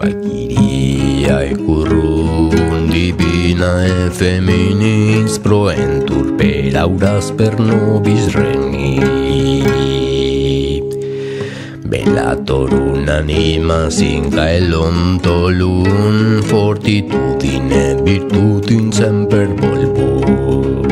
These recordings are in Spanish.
Valkyriae currum divinae feminis proentur per auras per nobis regni. Bellator anima sin caelum tolum fortitudine virtutin semper volvum.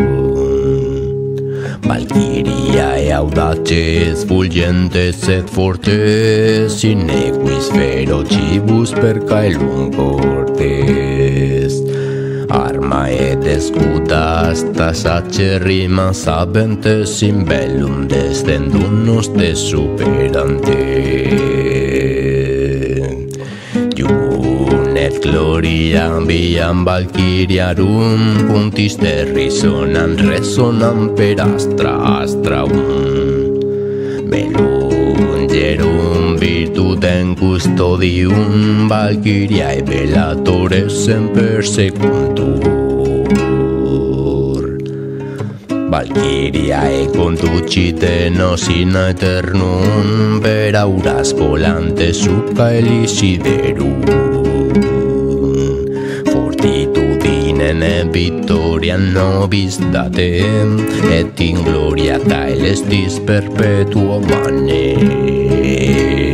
Valkyriae audaces fulgentes et fortes in equis ferocibus per caelum cortes. Arma et escudas tas acerrimas habentes in bellum descendunnos de superante. Iun et gloria viam Valkyriarum puntis terrisonam resonam per astra astraum. Velungerum virtutem custodium Valkyriae bellatores semper secuntur. Valkyriae conducite nos in aeternum per auras volantes sub caeli siderum. Fortitudine victoria nobis datem et in gloria caelestis perpetuo manet.